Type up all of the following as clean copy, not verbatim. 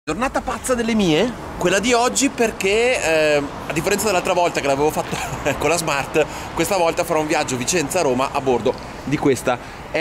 Giornata pazza delle mie, quella di oggi perché a differenza dell'altra volta che l'avevo fatto con la Smart, questa volta farò un viaggio Vicenza-Roma a bordo di questa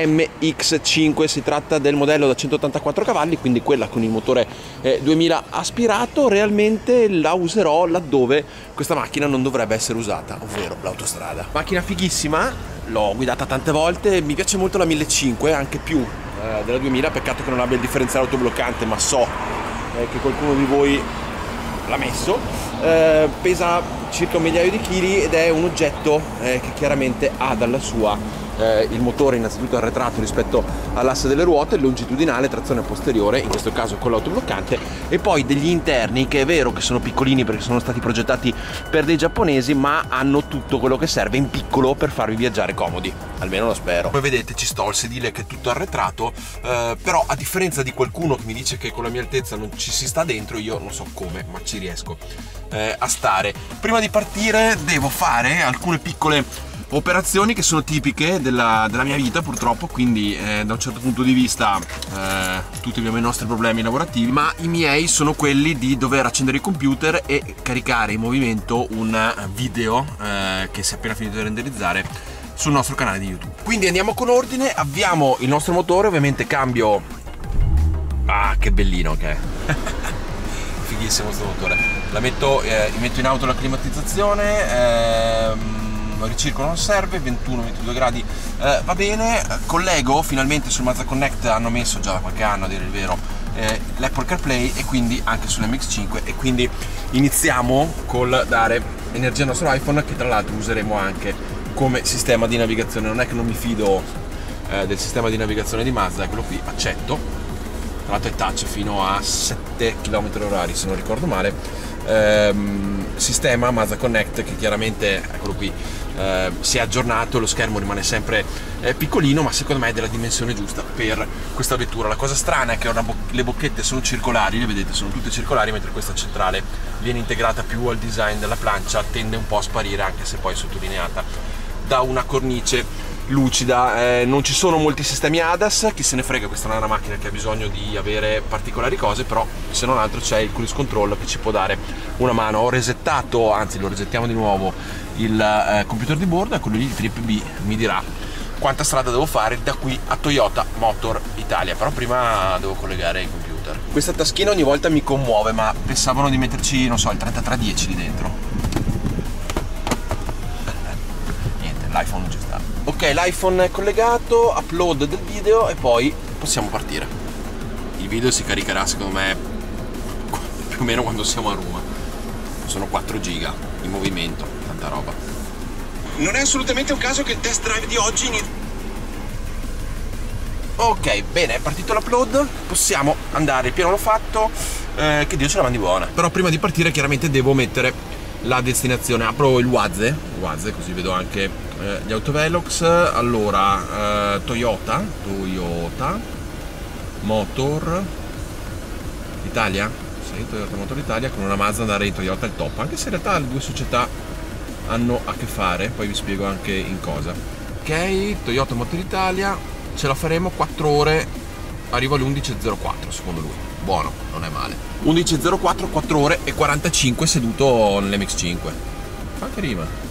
MX5. Si tratta del modello da 184 cavalli, quindi quella con il motore 2000 aspirato. Realmente la userò laddove questa macchina non dovrebbe essere usata, ovvero l'autostrada. Macchina fighissima, l'ho guidata tante volte, mi piace molto la 1500, anche più della 2000, peccato che non abbia il differenziale autobloccante, ma so che qualcuno di voi l'ha messo. Pesa circa 1 migliaio di chili ed è un oggetto che chiaramente ha dalla sua il motore innanzitutto arretrato rispetto all'asse delle ruote, longitudinale, trazione posteriore, in questo caso con l'autobloccante, e poi degli interni che è vero che sono piccolini perché sono stati progettati per dei giapponesi, ma hanno tutto quello che serve in piccolo per farvi viaggiare comodi, almeno lo spero. Come vedete ci sto, il sedile che è tutto arretrato, però a differenza di qualcuno che mi dice che con la mia altezza non ci si sta dentro, io non so come, ma ci riesco a stare. Prima di partire devo fare alcune piccole operazioni che sono tipiche della mia vita, purtroppo, quindi da un certo punto di vista tutti abbiamo i nostri problemi lavorativi, ma i miei sono quelli di dover accendere il computer e caricare in movimento un video che si è appena finito di renderizzare sul nostro canale di YouTube. Quindi andiamo con ordine, avviamo il nostro motore, ovviamente cambio... Ah, che bellino che è! Fighissimo questo motore. Metto in auto la climatizzazione, ricircolo non serve, 21-22 gradi va bene. Collego finalmente sul Mazda Connect, hanno messo già da qualche anno a dire il vero l'Apple CarPlay, e quindi anche sull'MX5, e quindi iniziamo col dare energia al nostro iPhone, che tra l'altro useremo anche come sistema di navigazione. Non è che non mi fido del sistema di navigazione di Mazda, eccolo qui, accetto. Tra l'altro è touch fino a 7 km/h se non ricordo male. Sistema Mazda Connect che chiaramente, eccolo qui, si è aggiornato, lo schermo rimane sempre piccolino, ma secondo me è della dimensione giusta per questa vettura. La cosa strana è che le bocchette sono circolari, le vedete, sono tutte circolari, mentre questa centrale viene integrata più al design della plancia, tende un po' a sparire, anche se poi sottolineata da una cornice lucida. Non ci sono molti sistemi ADAS, chi se ne frega, questa non è una macchina che ha bisogno di avere particolari cose, però se non altro c'è il cruise control che ci può dare una mano. Ho resettato, anzi lo resettiamo di nuovo, il computer di bordo, e quello lì di Trip B mi dirà quanta strada devo fare da qui a Toyota Motor Italia, però prima devo collegare il computer. Questa taschina ogni volta mi commuove, ma pensavano di metterci, non so, il 3310 lì dentro. Niente, l'iPhone non ci sta. Ok, l'iPhone è collegato, upload del video e poi possiamo partire. Il video si caricherà secondo me più o meno quando siamo a Roma. Sono 4 giga in movimento, tanta roba. Non è assolutamente un caso che il test drive di oggi inizia. Ok, bene, è partito l'upload, possiamo andare, il piano l'ho fatto, che Dio ce la mandi buona. Però prima di partire chiaramente devo mettere la destinazione. Apro il Waze, così vedo anche gli autovelox. Allora, Toyota Motor Italia, sì, Toyota Motor Italia, con una Mazda andare in Toyota è il top, anche se in realtà le due società hanno a che fare, poi vi spiego anche in cosa. Ok, Toyota Motor Italia, ce la faremo, 4 ore, arrivo all'11.04 secondo lui, buono, non è male. 11.04, 4 ore e 45 seduto nell'MX5, fa che rima.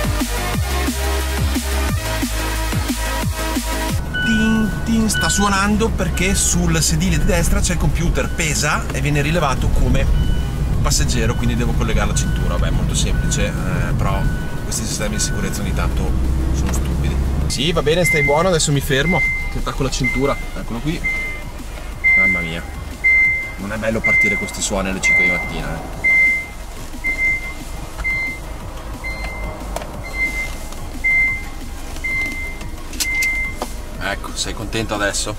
Sta suonando perché sul sedile di destra c'è il computer, pesa e viene rilevato come passeggero, quindi devo collegare la cintura. Vabbè, molto semplice, però questi sistemi di sicurezza ogni tanto sono stupidi. Sì, va bene, stai buono, adesso mi fermo, ti attacco la cintura, eccolo qui. Mamma mia, non è bello partire con questi suoni alle 5 di mattina, Ecco, sei contento adesso?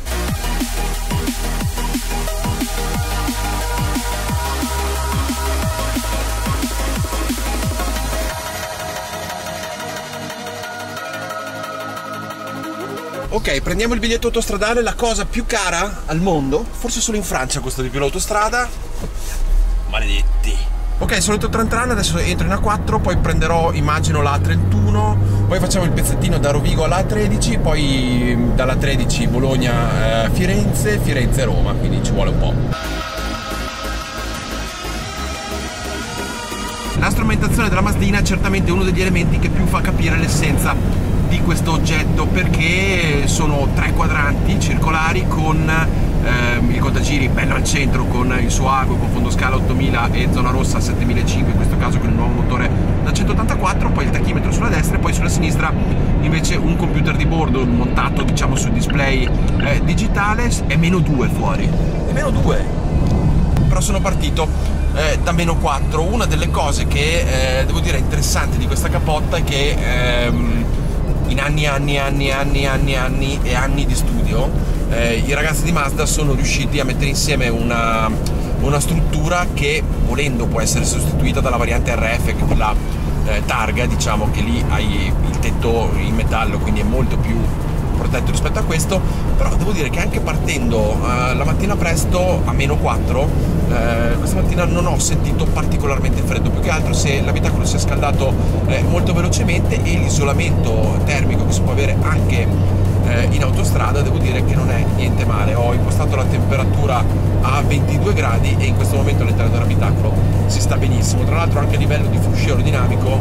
Ok, prendiamo il biglietto autostradale, la cosa più cara al mondo, forse solo in Francia costa di più l'autostrada. Maledetti. Ok, solito tran tran, adesso entro in A4, poi prenderò, immagino, la A31, poi facciamo il pezzettino da Rovigo alla A13, poi dalla 13 Bologna, Firenze, Firenze-Roma, quindi ci vuole un po'. strumentazione della Mazdina è certamente uno degli elementi che più fa capire l'essenza di questo oggetto, perché sono 3 quadranti circolari con il contagiri bello al centro, con il suo ago con fondoscala 8000 e zona rossa 7500, in questo caso con il nuovo motore da 184, poi il tachimetro sulla destra e poi sulla sinistra invece un computer di bordo montato diciamo sul display digitale. È -2 fuori, è -2, però sono partito da -4. Una delle cose che devo dire interessante di questa cappotta è che in anni di studio i ragazzi di Mazda sono riusciti a mettere insieme una struttura che, volendo, può essere sostituita dalla variante RF, che è quella targa, diciamo, che lì hai il tetto in metallo, quindi è molto più protetto rispetto a questo. Però devo dire che anche partendo la mattina presto a -4, questa mattina non ho sentito particolarmente freddo, più che altro se l'abitacolo si è scaldato molto velocemente, e l'isolamento termico che si può avere anche in autostrada devo dire che non è niente male. Ho impostato la temperatura a 22 gradi e in questo momento all'interno dell'abitacolo si sta benissimo. Tra l'altro anche a livello di fruscio aerodinamico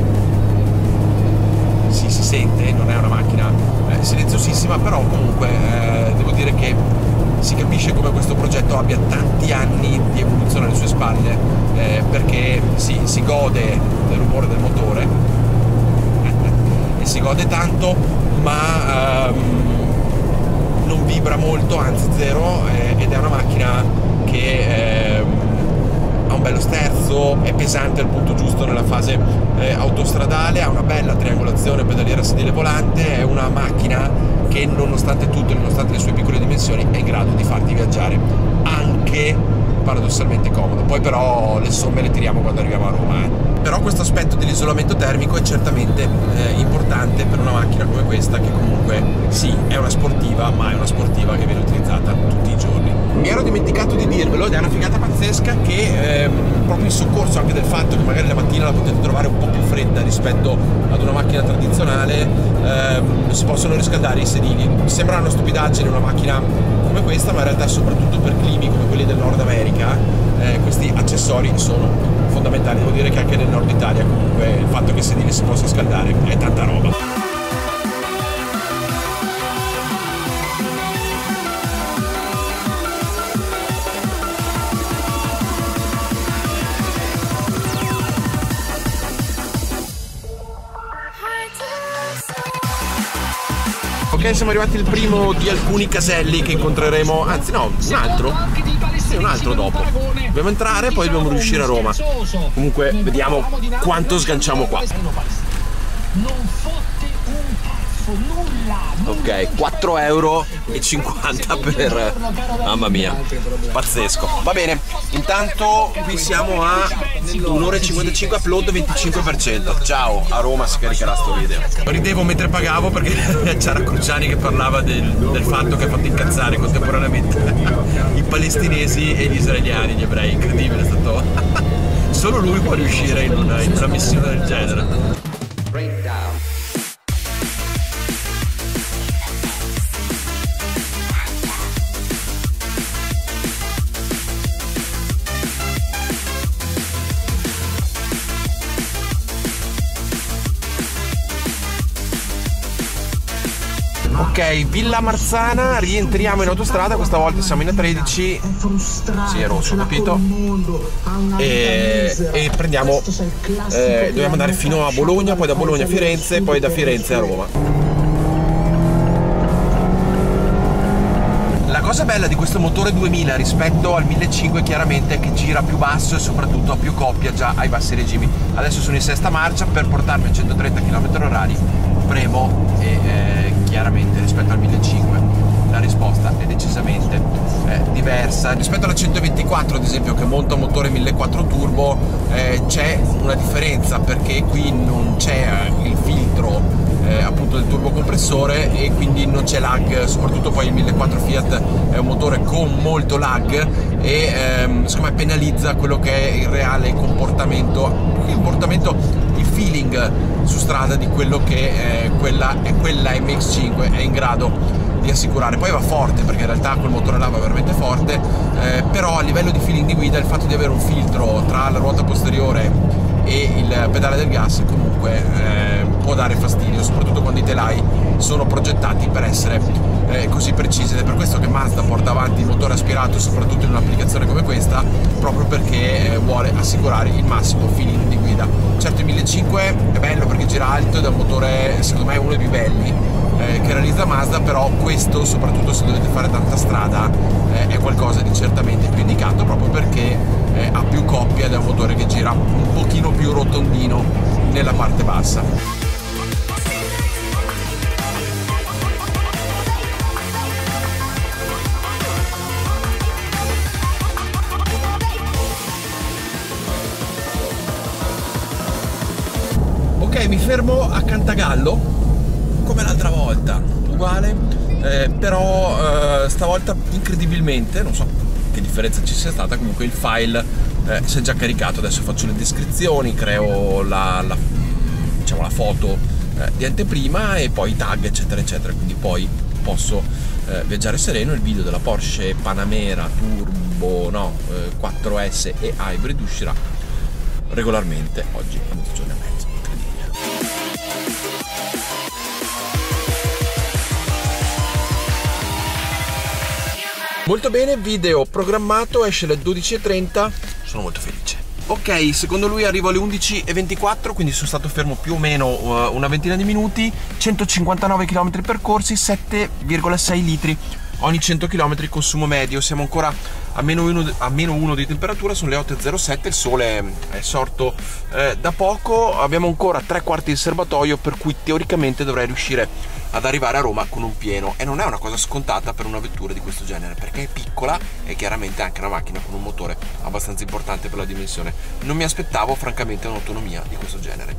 si sente, non è una macchina silenziosissima, però comunque devo dire che si capisce come questo progetto abbia tanti anni di evoluzione alle sue spalle, perché si gode del rumore del motore e si gode tanto, ma non vibra molto, anzi zero, ed è una macchina che ha un bello sterzo, è pesante al punto giusto nella fase autostradale, ha una bella triangolazione pedaliera sedile volante, è una macchina che nonostante tutto, nonostante le sue piccole dimensioni, è in grado di farti viaggiare anche paradossalmente comodo. Poi però le somme le tiriamo quando arriviamo a Roma. Però questo aspetto dell'isolamento termico è certamente importante per una macchina come questa, che comunque sì, è una sportiva, ma è una sportiva che viene utilizzata tutti i giorni. Mi ero dimenticato di dirvelo, ed è una figata pazzesca che proprio in soccorso anche del fatto che magari la mattina la potete trovare un po' più fredda rispetto ad una macchina tradizionale, si possono riscaldare i sedili. Sembra una stupidaggine una macchina come questa, ma in realtà soprattutto per climi come quelli del Nord America questi accessori sono fondamentali. Devo dire che anche nel Nord Italia comunque il fatto che il sedile si possa scaldare è tanta roba. Ok, siamo arrivati al primo di alcuni caselli che incontreremo, anzi no, un altro dopo. Dobbiamo entrare, poi dobbiamo riuscire a Roma. Comunque vediamo quanto sganciamo qua. Ok, 4,50 € per... mamma mia, pazzesco. Va bene, intanto qui siamo a 1,55 €, upload 25%. Ciao, a Roma si caricherà sto video. Ridevo mentre pagavo perché c'era Cruciani che parlava del fatto che ha fatto incazzare contemporaneamente i palestinesi e gli israeliani, gli ebrei. Incredibile, è stato... solo lui può riuscire in una missione del genere. Ok, Villa Marzana, rientriamo in autostrada, questa volta siamo in A13. Sì, è rosso, capito? E prendiamo, dobbiamo andare fino a Bologna, poi da Bologna a Firenze, poi da Firenze a Roma. La cosa bella di questo motore 2000 rispetto al 1500 chiaramente è che gira più basso e soprattutto ha più coppia già ai bassi regimi. Adesso sono in sesta marcia, per portarmi a 130 km/h premo e chiaramente rispetto al 1500 la risposta è decisamente diversa. Rispetto alla 124 ad esempio, che monta un motore 1400 turbo, c'è una differenza perché qui non c'è il filtro appunto del turbocompressore e quindi non c'è lag, soprattutto poi il 1400 Fiat è un motore con molto lag e secondo me penalizza quello che è il reale comportamento, il feeling su strada di quello che quella MX-5 è in grado di assicurare. Poi va forte perché in realtà quel motore là va veramente forte, però a livello di feeling di guida il fatto di avere un filtro tra la ruota posteriore e il pedale del gas comunque può dare fastidio, soprattutto quando i telai sono progettati per essere così precisi, ed è per questo che Mazda porta avanti il motore aspirato soprattutto in un'applicazione come questa, proprio perché vuole assicurare il massimo feeling di guida. Certo, il 1500 è bello perché gira alto ed è un motore, secondo me, uno dei più belli che realizza Mazda, però questo, soprattutto se dovete fare tanta strada, è qualcosa di certamente più indicato, proprio perché ha più coppia ed è un motore che gira un pochino più rotondino nella parte bassa. Ok, mi fermo a Cantagallo come l'altra volta, uguale, però stavolta incredibilmente, non so che differenza ci sia stata, comunque il file si è già caricato. Adesso faccio le descrizioni, creo diciamo la foto di anteprima e poi i tag eccetera eccetera, quindi poi posso viaggiare sereno. Il video della Porsche Panamera Turbo 4S e Hybrid uscirà regolarmente oggi a mezzogiorno e mezzo. Molto bene, video programmato, esce alle 12:30, sono molto felice. Ok, secondo lui arrivo alle 11:24, quindi sono stato fermo più o meno una ventina di minuti, 159 km percorsi, 7,6 litri ogni 100 km consumo medio. Siamo ancora a meno 1 di temperatura, sono le 8:07, il sole è sorto da poco, abbiamo ancora 3/4 di serbatoio, per cui teoricamente dovrei riuscire ad arrivare a Roma con un pieno, e non è una cosa scontata per una vettura di questo genere, perché è piccola e chiaramente anche una macchina con un motore abbastanza importante per la dimensione. Non mi aspettavo francamente un'autonomia di questo genere.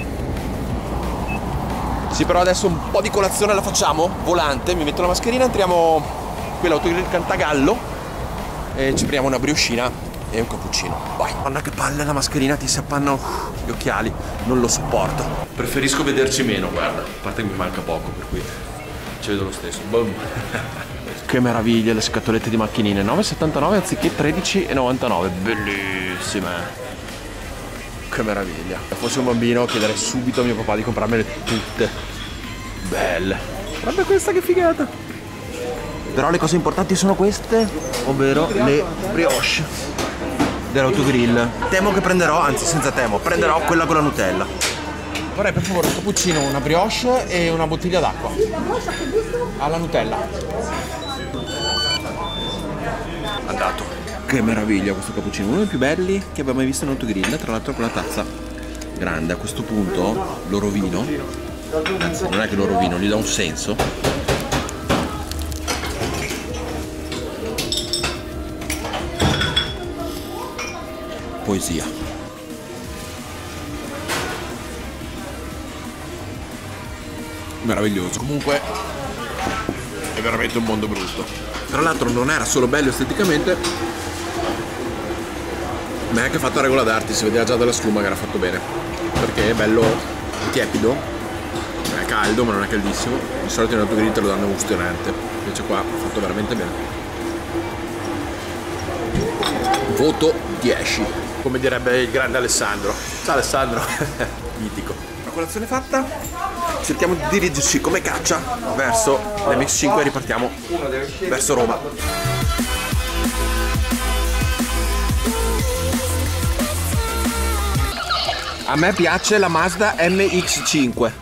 Sì, però adesso un po' di colazione la facciamo, volante, mi metto la mascherina, entriamo qui all'Autogrill Cantagallo e ci prendiamo una brioscina e un cappuccino. Vai. Guarda che palle, la mascherina ti si appannano gli occhiali, non lo sopporto. Preferisco vederci meno, guarda, a parte che mi manca poco, per cui ci vedo lo stesso. Boom. Che meraviglia le scatolette di macchinine, 9,79 anziché 13,99, bellissime. Che meraviglia. Se fossi un bambino chiederei subito a mio papà di comprarmele tutte. Belle. Guarda questa che figata. Però le cose importanti sono queste, ovvero le brioche dell'Autogrill. Temo che prenderò, anzi senza temo, prenderò quella con la Nutella. Vorrei per favore un cappuccino, una brioche e una bottiglia d'acqua alla Nutella. Andato. Che meraviglia questo cappuccino, uno dei più belli che abbiamo mai visto in Autogrill, tra l'altro con la tazza grande. A questo punto lo rovino, anzi non è che lo rovino, gli do un senso. Poesia. Meraviglioso. Comunque è veramente un mondo brutto. Tra l'altro non era solo bello esteticamente, ma è anche fatto a regola d'arte, si vedeva già dalla schiuma che era fatto bene, perché è bello tiepido, è caldo ma non è caldissimo. Di solito in Autogrill te lo danno ustionante, invece qua è fatto veramente bene. Voto 10, come direbbe il grande Alessandro. Ciao Alessandro. Mitico. La colazione fatta, cerchiamo di dirigerci come caccia verso l'MX5 e ripartiamo verso Roma. A me piace la Mazda MX5.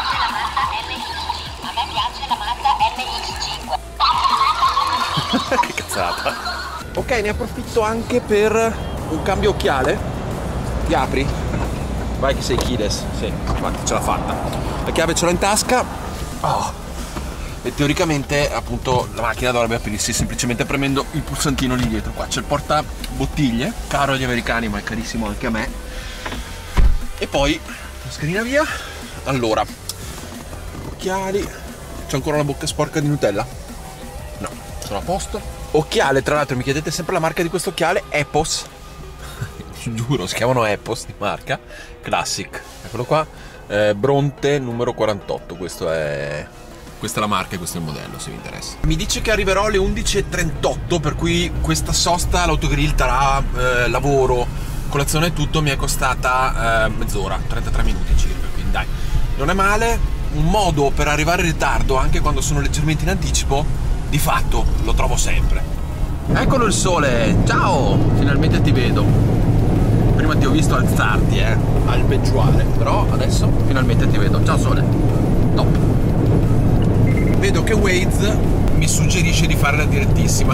Che cazzata. Ok, ne approfitto anche per un cambio occhiale. Ti apri? Vai che sei keyless. Sì, infatti ce l'ha fatta. La chiave ce l'ho in tasca. Oh. E teoricamente appunto la macchina dovrebbe aprirsi semplicemente premendo il pulsantino lì dietro. Qua c'è il portabottiglie, caro agli americani ma è carissimo anche a me. E poi mascherina via. Allora, occhiali. C'è ancora la bocca sporca di Nutella? No, sono a posto. Occhiale, tra l'altro mi chiedete sempre la marca di questo occhiale, Epos. Giuro, si chiamano Epos di marca. Classic, eccolo qua. Bronte numero 48, questa è la marca e questo è il modello, se vi interessa. Mi dice che arriverò alle 11:38, per cui questa sosta all'Autogrill darà lavoro colazione e tutto mi è costata mezz'ora, 33 minuti circa, quindi dai, non è male. Un modo per arrivare in ritardo anche quando sono leggermente in anticipo, di fatto lo trovo sempre. Eccolo il sole, ciao, finalmente ti vedo. Prima ti ho visto alzarti al beggiuare, però adesso finalmente ti vedo. Ciao sole, top. Vedo che Waze mi suggerisce di fare la direttissima.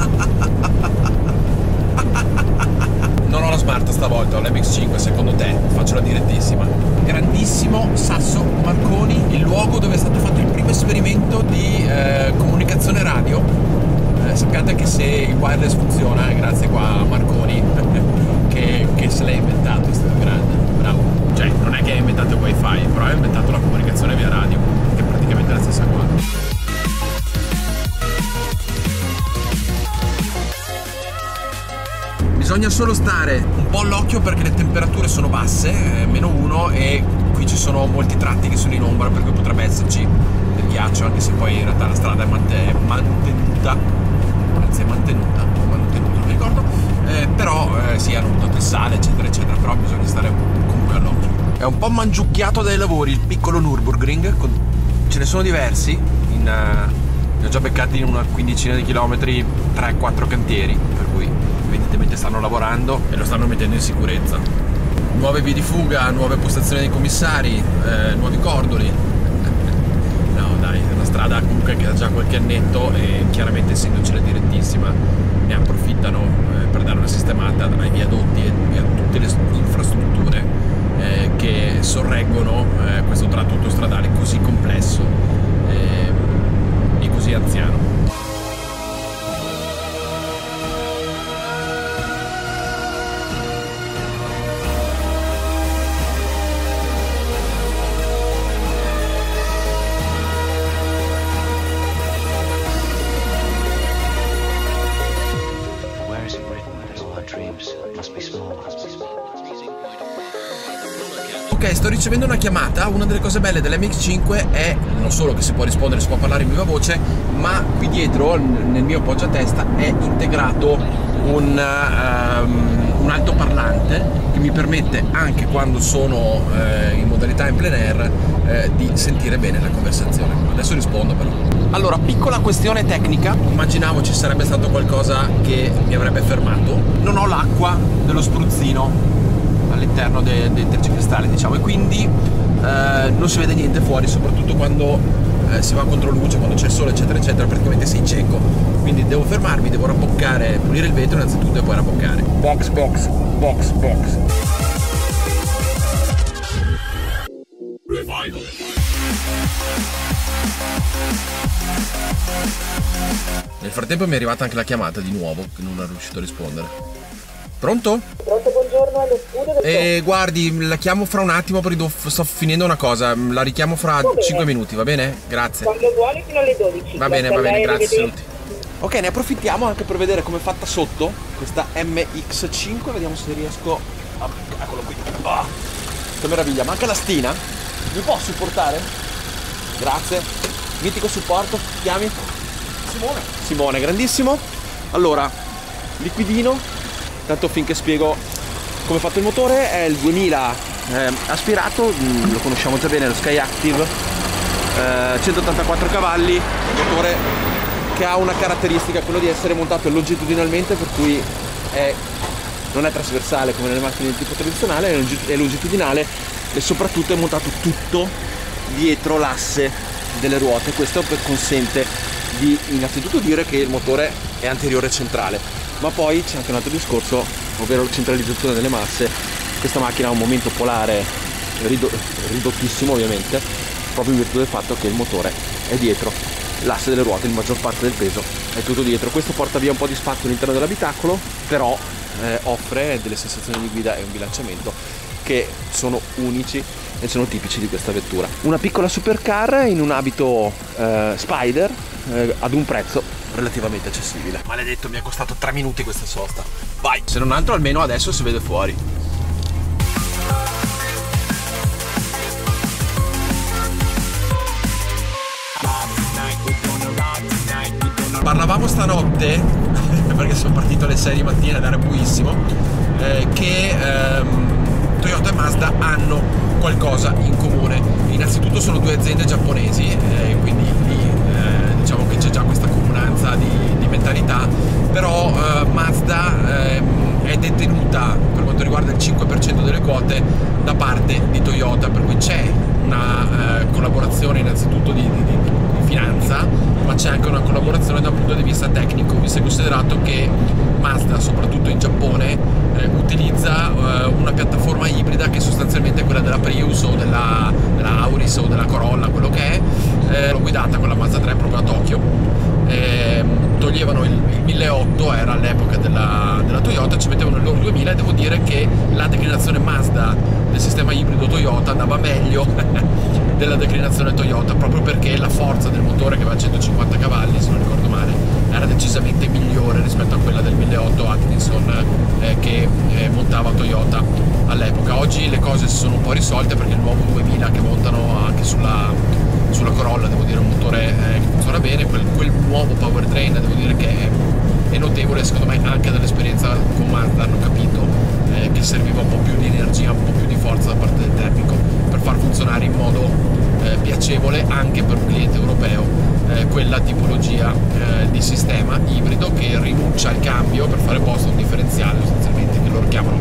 Non ho la Smart stavolta, ho l'MX5, secondo te faccio la direttissima. Grandissimo Sasso Marconi, il luogo dove è stato fatto il primo esperimento di comunicazione radio. Sappiate che se il wireless funziona è grazie qua a Marconi che se l'ha inventato, è stato grande, bravo. Cioè non è che ha inventato il wifi, però ha inventato la comunicazione via radio, che è praticamente la stessa cosa. Bisogna solo stare un po' all'occhio perché le temperature sono basse, -1, e qui ci sono molti tratti che sono in ombra, per cui potrebbe esserci del ghiaccio, anche se poi in realtà la strada è mantenuta, anzi è mantenuta, non mi ricordo, però sì, hanno buttato il sale eccetera eccetera, però bisogna stare comunque all'occhio. È un po' mangiucchiato dai lavori il piccolo Nürburgring, ce ne sono diversi, ne ho già beccati in una quindicina di chilometri, 3-4 cantieri, per cui evidentemente stanno lavorando e lo stanno mettendo in sicurezza. Nuove vie di fuga, nuove postazioni dei commissari, nuovi cordoli. No dai, è una strada comunque che ha già qualche annetto e chiaramente essendoci la direttissima ne approfittano per dare una sistemata ai viadotti e a tutte le infrastrutture che sorreggono questo tratto autostradale così complesso e così anziano. Ok, sto ricevendo una chiamata. Una delle cose belle dell'MX5 è non solo che si può rispondere, si può parlare in viva voce, ma qui dietro nel mio poggiatesta è integrato un altoparlante che mi permette, anche quando sono in modalità in plein air, di sentire bene la conversazione. Adesso rispondo però. Allora, piccola questione tecnica, immaginavo ci sarebbe stato qualcosa che mi avrebbe fermato. Non ho l'acqua dello spruzzino all'interno dei tergicristalli, diciamo, e quindi non si vede niente fuori, soprattutto quando si va contro luce, quando c'è il sole eccetera eccetera, praticamente sei cieco, quindi devo fermarmi, devo rabboccare, pulire il vetro innanzitutto e poi rabboccare. Box. Nel frattempo mi è arrivata anche la chiamata di nuovo, che non ero riuscito a rispondere. Pronto? Pronto, buongiorno, allo studio. Guardi, la chiamo fra un attimo perché sto finendo una cosa, la richiamo fra 5 minuti, va bene? Grazie. Quando vuole fino alle 12. Va bene, grazie, saluti. Ok, ne approfittiamo anche per vedere come è fatta sotto questa MX5, vediamo se riesco a... Eccolo qui. Oh, che meraviglia, manca la stina. Mi può supportare? Grazie. Mitico supporto, chiami? Simone, grandissimo. Allora, liquidino, tanto finché spiego come è fatto il motore. È il 2000 aspirato, lo conosciamo già bene, lo Sky Active, 184 cavalli, motore che ha una caratteristica, quello di essere montato longitudinalmente, per cui non è trasversale come nelle macchine di tipo tradizionale, è longitudinale e soprattutto è montato tutto dietro l'asse delle ruote. Questo consente di innanzitutto dire che il motore è anteriore centrale, ma poi c'è anche un altro discorso, ovvero la centralizzazione delle masse. Questa macchina ha un momento polare ridottissimo, ovviamente, proprio in virtù del fatto che il motore è dietro l'asse delle ruote, la maggior parte del peso è tutto dietro. Questo porta via un po' di spazio all'interno dell'abitacolo, però offre delle sensazioni di guida e un bilanciamento che sono unici e sono tipici di questa vettura. Una piccola supercar in un abito Spider ad un prezzo relativamente accessibile. Maledetto, mi è costato 3 minuti questa sosta. Vai! Se non altro almeno adesso si vede fuori. Parlavamo stanotte perché sono partito alle 6 di mattina ed era buissimo, che Mazda hanno qualcosa in comune. Innanzitutto sono due aziende giapponesi, quindi lì diciamo che c'è già questa comunanza di mentalità, però Mazda è detenuta per quanto riguarda il 5% delle quote da parte di Toyota, per cui c'è una collaborazione innanzitutto di finanza, ma c'è anche una collaborazione da un punto di vista tecnico, visto e considerato che Mazda, soprattutto in Giappone, utilizza una piattaforma ibrida che sostanzialmente è quella della Prius o della Auris o della Corolla, quello che è. L'ho guidata con la Mazda 3 proprio a Tokyo. Toglievano il 1800, era all'epoca della Toyota, ci mettevano il loro 2000, e devo dire che la declinazione Mazda del sistema ibrido Toyota andava meglio della declinazione Toyota, proprio perché la forza del motore, che aveva 150 cavalli se non ricordo male, era decisamente migliore rispetto a quella del 1800 Atkinson che montava Toyota all'epoca. Oggi le cose si sono un po' risolte, perché il nuovo 2000 che montano anche sulla Corolla, devo dire, un motore che funziona bene. Quel nuovo powertrain, devo dire che è notevole. Secondo me anche dall'esperienza con Mazda hanno capito che serviva un po' più di energia, un po' più di forza da parte del tecnico per far funzionare in modo piacevole anche per un cliente europeo quella tipologia di sistema ibrido, che rinuncia al cambio per fare posto a un differenziale sostanzialmente, che loro chiamano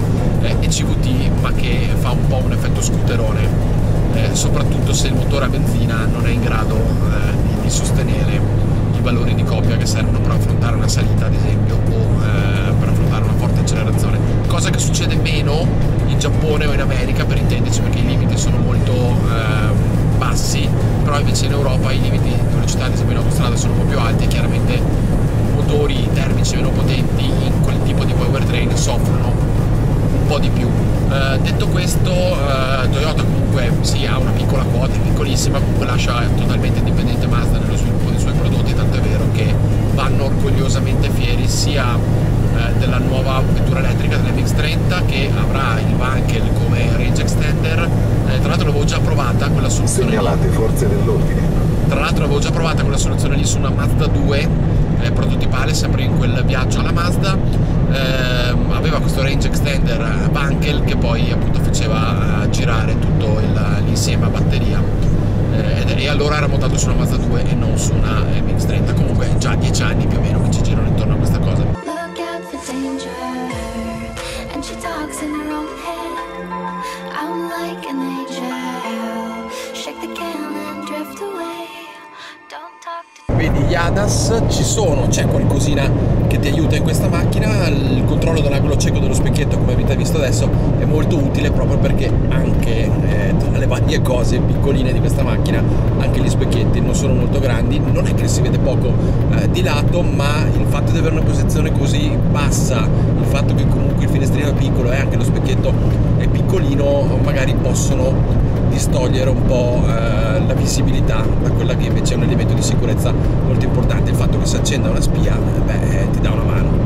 ECVT, ma che fa un po' un effetto scooterone, soprattutto se il motore a benzina non è in grado di sostenere i valori di coppia che servono per affrontare una salita, ad esempio, o per affrontare una forte accelerazione, cosa che succede meno in Giappone o in America, per intenderci, perché i limiti sono molto bassi, però invece in Europa i limiti di velocità, ad esempio in autostrada, sono un po' più alti, e chiaramente motori termici meno potenti in quel tipo di powertrain soffrono un po' di più. Detto questo, Toyota comunque sì, ha una piccola quota, piccolissima, comunque lascia totalmente indipendente Mazda nello sviluppo dei suoi prodotti, tanto è vero che vanno orgogliosamente fieri sia della nuova vettura elettrica, dell'MX30, che avrà il Wankel come range extender. Tra l'altro l'avevo già provata quella soluzione. Segnalate forze dell'ordine. Tra l'altro avevo già provata quella soluzione lì su una Mazda 2 prototipale, sempre in quel viaggio alla Mazda. Aveva questo range extender Wankel che poi appunto faceva girare tutto l'insieme a batteria, e allora era montato su una Mazda 2 e non su una MX30. Comunque già 10 anni più o meno che ci girano intorno a questa cosa. Vedi gli ADAS ci sono, c'è qualcosina che ti aiuta in questa macchina. Il controllo dell'angolo cieco dello specchietto, come avete visto adesso, è molto utile, proprio perché anche tra le varie cose piccoline di questa macchina, anche gli specchietti non sono molto grandi. Non è che si vede poco di lato, ma il fatto di avere una posizione così bassa, il fatto che comunque il finestrino è piccolo e anche lo specchietto è piccolino, magari possono distogliere un po' la visibilità da quella che invece è un elemento di sicurezza molto importante. Il fatto che si accenda una spia, ti dà una mano.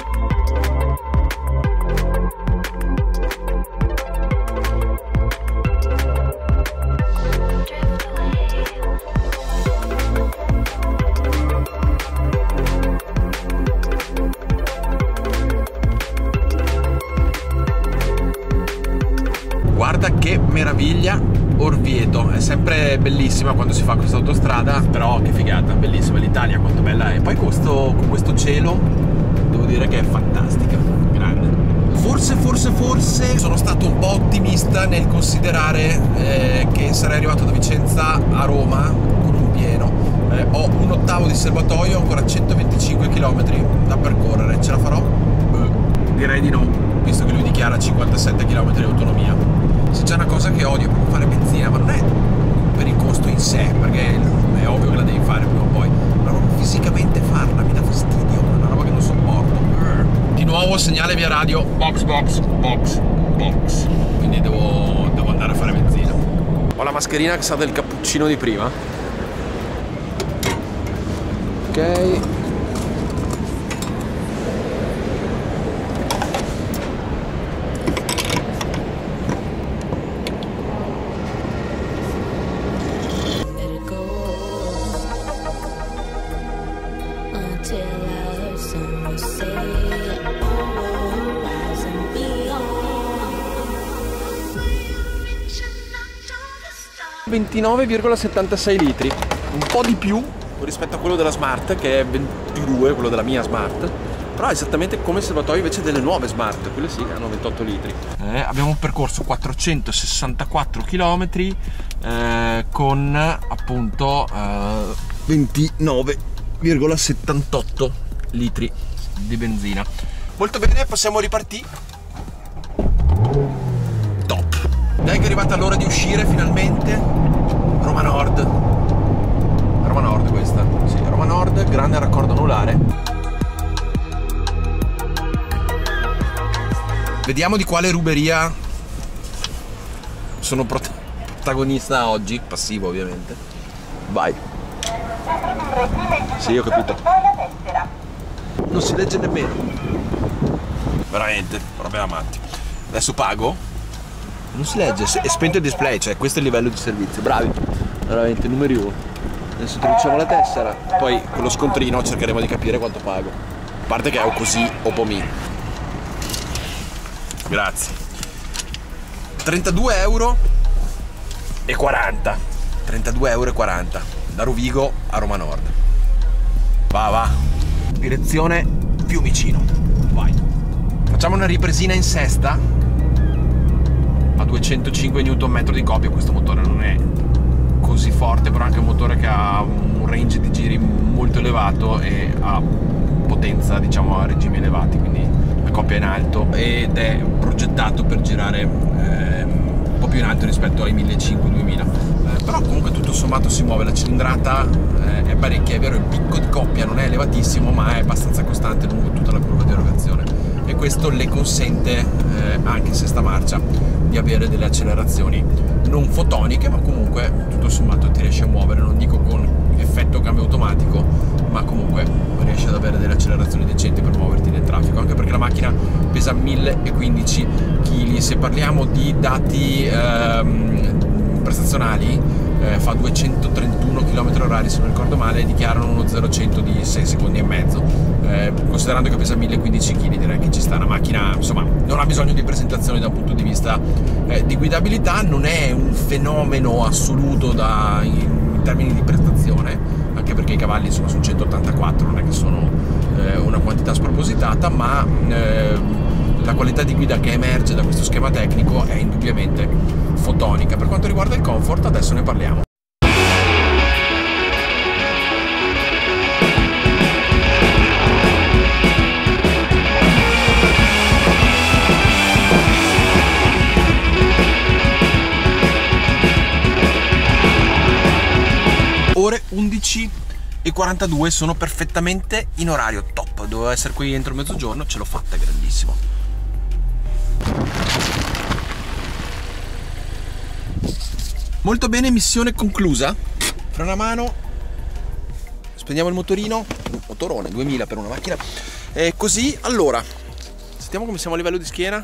Guarda che meraviglia, Orvieto, è sempre bellissima quando si fa questa autostrada, però che figata, bellissima l'Italia, quanto bella è. Poi con questo cielo devo dire che è fantastica, grande. Forse sono stato un po' ottimista nel considerare che sarei arrivato da Vicenza a Roma con un pieno. Ho un ottavo di serbatoio, ancora 125 km da percorrere, ce la farò? Direi di no, visto che lui dichiara 57 km di autonomia. Se c'è una cosa che odio è proprio fare benzina, ma non è per il costo in sé, perché è ovvio che la devi fare prima o poi, ma proprio fisicamente farla mi dà fastidio, è una roba che non sopporto. Di nuovo segnale via radio, box, quindi devo andare a fare benzina. Ho la mascherina che sa del cappuccino di prima. Ok. 29,76 litri, un po' di più rispetto a quello della Smart, che è 22, quello della mia Smart, però è esattamente come il serbatoio invece delle nuove Smart, quelle sì che hanno 28 litri. Abbiamo percorso 464 km con appunto 29,78 litri di benzina. Molto bene, possiamo ripartire. Top. Dai che è arrivata l'ora di uscire finalmente. Roma Nord. Roma Nord questa. Sì, Roma Nord, grande raccordo anulare. Vediamo di quale ruberia sono protagonista oggi. Passivo ovviamente. Vai. Sì, ho capito. Non si legge nemmeno. Veramente, roba da matti. Adesso pago. Non si legge, è spento il display, cioè questo è il livello di servizio. Bravi, veramente, numeri uno. Adesso introduciamo la tessera, poi con lo scontrino cercheremo di capire quanto pago. A parte che ho così o pomi. Grazie. 32,40 €. 32,40 € da Rovigo a Roma Nord. Va. Direzione Fiumicino. Vai. Facciamo una ripresina in sesta a 205 Nm di coppia. Questo motore non è così forte, però è anche un motore che ha un range di giri molto elevato e ha potenza, diciamo, a regimi elevati, quindi la coppia è in alto ed è progettato per girare un po' più in alto rispetto ai 1500-2000, però comunque tutto sommato si muove. La cilindrata è parecchia, è vero, il picco di coppia non è elevatissimo, ma è abbastanza costante lungo tutta la curva di erogazione, e questo le consente, anche in sesta marcia, di avere delle accelerazioni non fotoniche, ma comunque tutto sommato ti riesce a muovere, non dico con effetto cambio automatico, ma comunque riesci ad avere delle accelerazioni decenti per muoverti nel traffico, anche perché la macchina pesa 1015 kg. Se parliamo di dati prestazionali, fa 231 km/h se non ricordo male, dichiarano uno 0-100 di 6 secondi e mezzo. Considerando che pesa 1015 kg, direi che ci sta. Una macchina, insomma, non ha bisogno di presentazioni da un punto di vista di guidabilità, non è un fenomeno assoluto in termini di prestazione, anche perché i cavalli, insomma, sono 184, non è che sono una quantità spropositata, ma la qualità di guida che emerge da questo schema tecnico è indubbiamente fotonica. Per quanto riguarda il comfort, adesso ne parliamo. Ore 11:42, sono perfettamente in orario top. Dovevo essere qui entro mezzogiorno, ce l'ho fatta, grandissimo. Molto bene, missione conclusa. Freno a mano, spegniamo il motorino, motorone 2000 per una macchina. E così, allora, sentiamo come siamo a livello di schiena.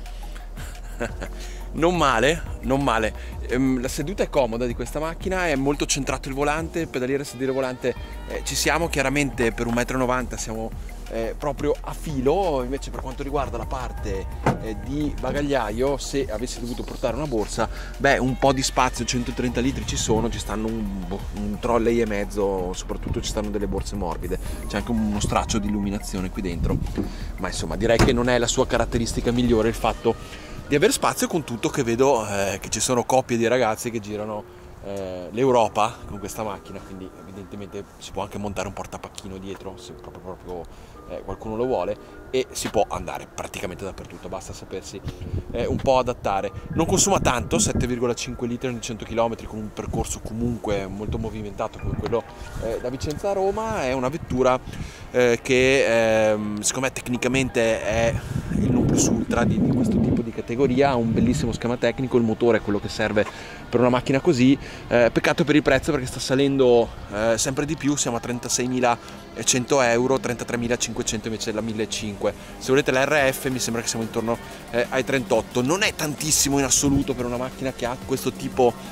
Non male, non male. La seduta è comoda di questa macchina, è molto centrato il volante, pedaliere e sedere volante ci siamo. Chiaramente per 1,90 m siamo proprio a filo. Invece per quanto riguarda la parte di bagagliaio, se avessi dovuto portare una borsa, beh, un po' di spazio, 130 litri ci sono, ci stanno un trolley e mezzo, soprattutto ci stanno delle borse morbide, c'è anche uno straccio di illuminazione qui dentro, ma insomma direi che non è la sua caratteristica migliore il fatto di avere spazio, con tutto che vedo che ci sono coppie di ragazzi che girano l'Europa con questa macchina, quindi evidentemente si può anche montare un portapacchino dietro se proprio qualcuno lo vuole, e si può andare praticamente dappertutto, basta sapersi un po' adattare. Non consuma tanto, 7,5 litri ogni 100 km, con un percorso comunque molto movimentato come quello da Vicenza a Roma. È una vettura che secondo me tecnicamente è il non plus ultra di questo tipo di categoria, ha un bellissimo schema tecnico, il motore è quello che serve per una macchina così. Peccato per il prezzo, perché sta salendo sempre di più, siamo a 36.100 euro, 33.500 invece la 1.500. Se volete la RF mi sembra che siamo intorno ai 38. Non è tantissimo in assoluto per una macchina che ha questo tipo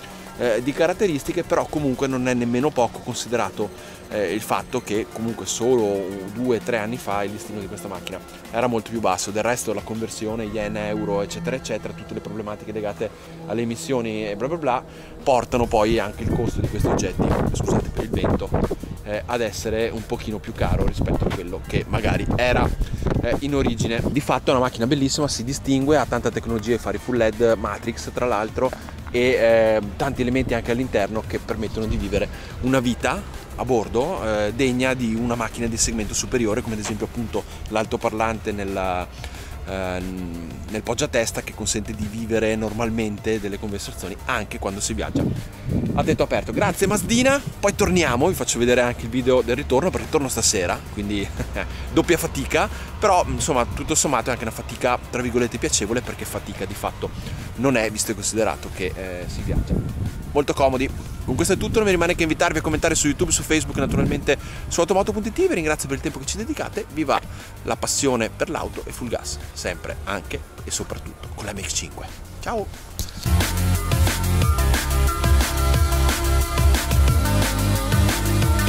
di caratteristiche, però comunque non è nemmeno poco considerato il fatto che comunque solo 2-3 anni fa il listino di questa macchina era molto più basso. Del resto la conversione yen, euro, eccetera eccetera, tutte le problematiche legate alle emissioni e bla bla bla, portano poi anche il costo di questi oggetti, scusate per il vento, ad essere un pochino più caro rispetto a quello che magari era in origine. Di fatto è una macchina bellissima, si distingue, ha tanta tecnologia, i fari full LED Matrix tra l'altro, e tanti elementi anche all'interno che permettono di vivere una vita a bordo degna di una macchina di segmento superiore, come ad esempio appunto l'altoparlante nel poggiatesta, che consente di vivere normalmente delle conversazioni anche quando si viaggia a tetto aperto. Grazie Mazdina, poi torniamo, vi faccio vedere anche il video del ritorno, perché torno stasera, quindi doppia fatica, però insomma tutto sommato è anche una fatica tra virgolette piacevole, perché fatica di fatto non è, visto e considerato che si viaggia. Molto comodi. Con questo è tutto, non mi rimane che invitarvi a commentare su YouTube, su Facebook, naturalmente su automoto.it. Vi ringrazio per il tempo che ci dedicate, viva la passione per l'auto e full gas, sempre, anche e soprattutto con la MX-5. Ciao!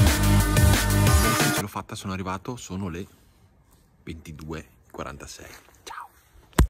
Ce l'ho fatta, sono arrivato, sono le 22:46.